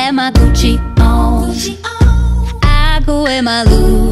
have my Gucci on. I could wear my Louis